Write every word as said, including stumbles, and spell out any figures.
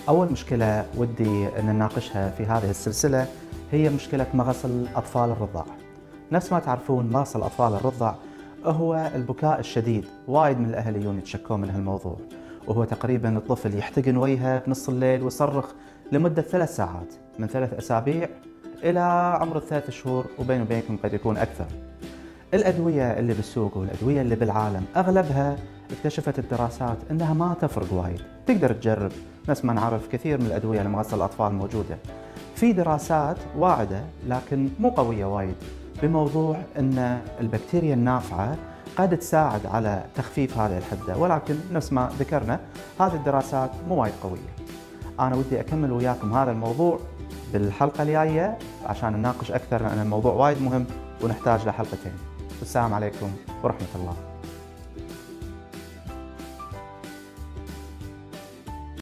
أول مشكلة ودي أن نناقشها في هذه السلسلة هي مشكلة مغص الأطفال الرضع. نفس ما تعرفون مغص الأطفال الرضع هو البكاء الشديد، وايد من الأهل يجون يتشكون من هالموضوع، وهو تقريبا الطفل يحتقن وجهه بنص الليل ويصرخ لمدة ثلاث ساعات من ثلاث أسابيع إلى عمر الثلاث شهور، وبين وبينكم قد يكون أكثر. الأدوية اللي بالسوق والأدوية اللي بالعالم أغلبها اكتشفت الدراسات أنها ما تفرق وايد، تقدر تجرب. نفس ما نعرف كثير من الأدوية لمغص الأطفال موجودة، في دراسات واعدة لكن مو قوية وايد بموضوع أن البكتيريا النافعة قد تساعد على تخفيف هذه الحدة، ولكن نفس ما ذكرنا هذه الدراسات مو وايد قوية. أنا ودي أكمل وياكم هذا الموضوع بالحلقة الجاية عشان نناقش أكثر، لأن الموضوع وايد مهم ونحتاج لحلقتين. السلام عليكم ورحمة الله.